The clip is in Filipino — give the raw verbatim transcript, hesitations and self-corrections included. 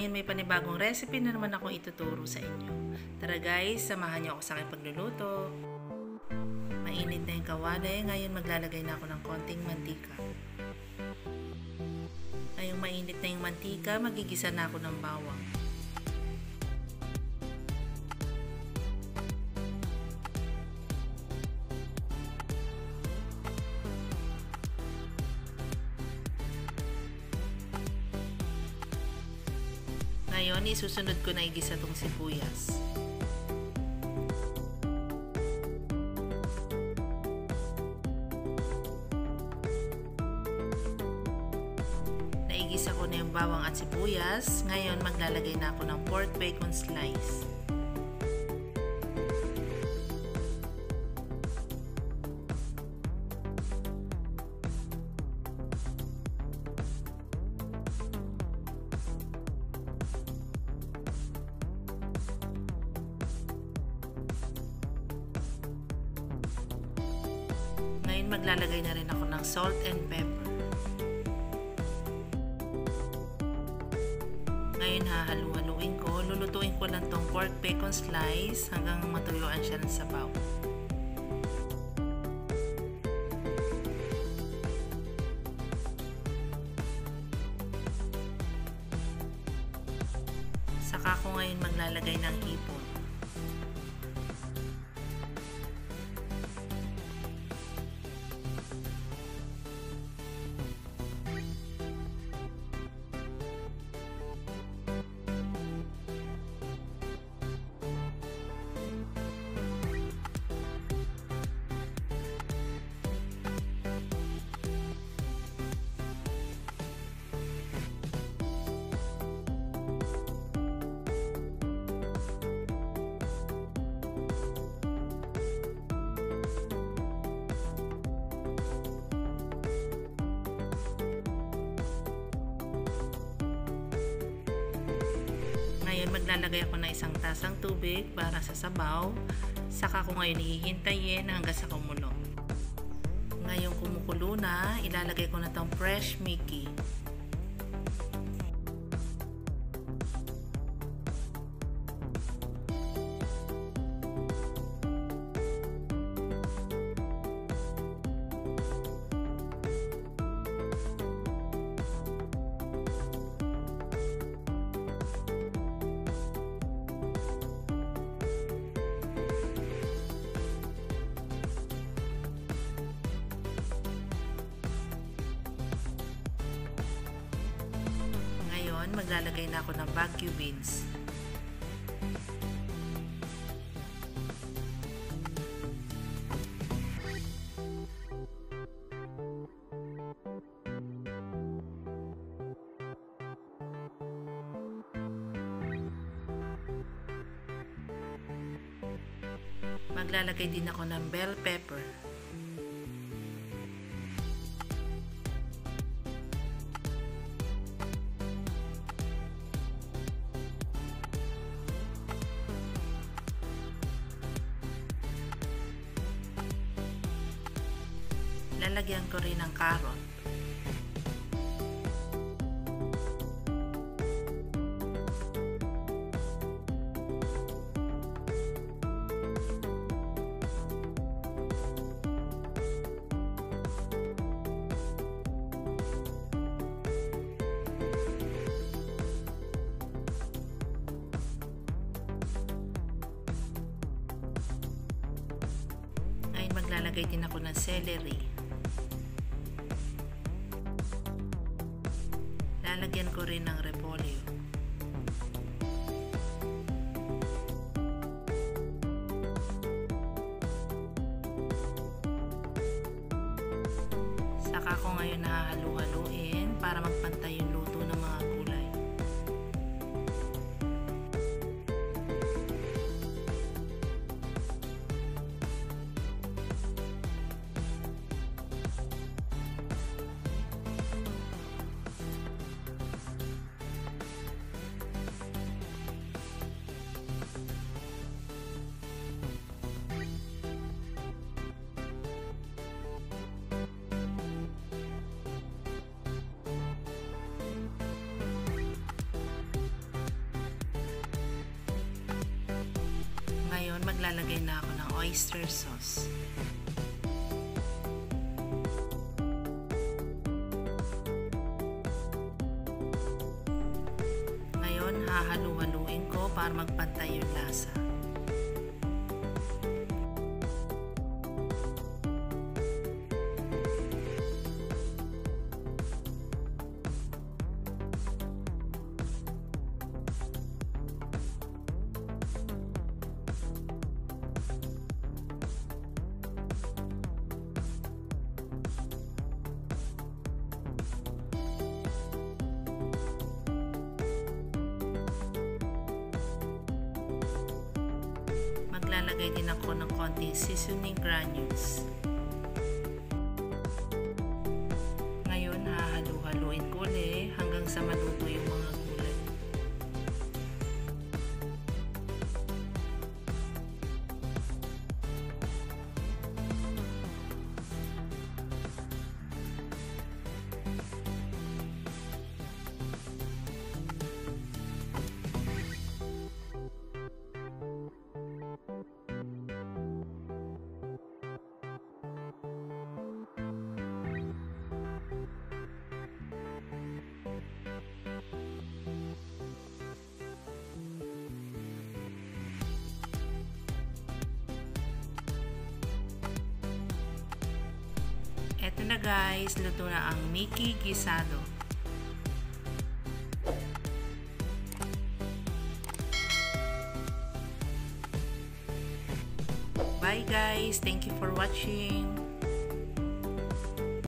Ngayon may panibagong recipe na naman akong ituturo sa inyo. Tara guys, samahan niyo ako sa aking pagluluto. Mainit na yung kawali, ngayon maglalagay na ako ng konting mantika. Ngayong mainit na yung mantika, magigisa na ako ng bawang. Ngayon, isusunod ko na igisa itong sibuyas. Naigisa ko na yung bawang at sibuyas. Ngayon, maglalagay na ako ng pork bacon slice. Ngayon maglalagay na rin ako ng salt and pepper. Ngayon hahalu-haluin ko, lulutuin ko lang tong pork bacon slice hanggang matuyuan siya ng sabaw. Saka ko ngayon maglalagay ng hipon. Ngayon maglalagay ako ng isang tasang tubig para sa sabaw. Saka ko ngayon hihintayin hanggang sa kumulo. Ngayon kumukulo na, ilalagay ko na tong fresh Mickey. Maglalagay na ako ng Baguio beans. Maglalagay din ako ng bell pepper. Lalagyan ko rin ng carrot. Ngayon maglalagay din ako ng celery. Lalagyan ko rin ng repolyo. Saka ko ngayon nahahalu-haluin para magpantay yung luto ng mga gulay. maglalagay na ako ng oyster sauce. Ngayon, hahalu-haluin ko para magpantay yung lasa. Maglalagay din ako ng konting seasoning granules. Ngayon, hahalu-haluin ko ulit hanggang sa maluto yung mga gulay. Eto na guys, luto na ang Mickey Gisado. Bye guys, thank you for watching.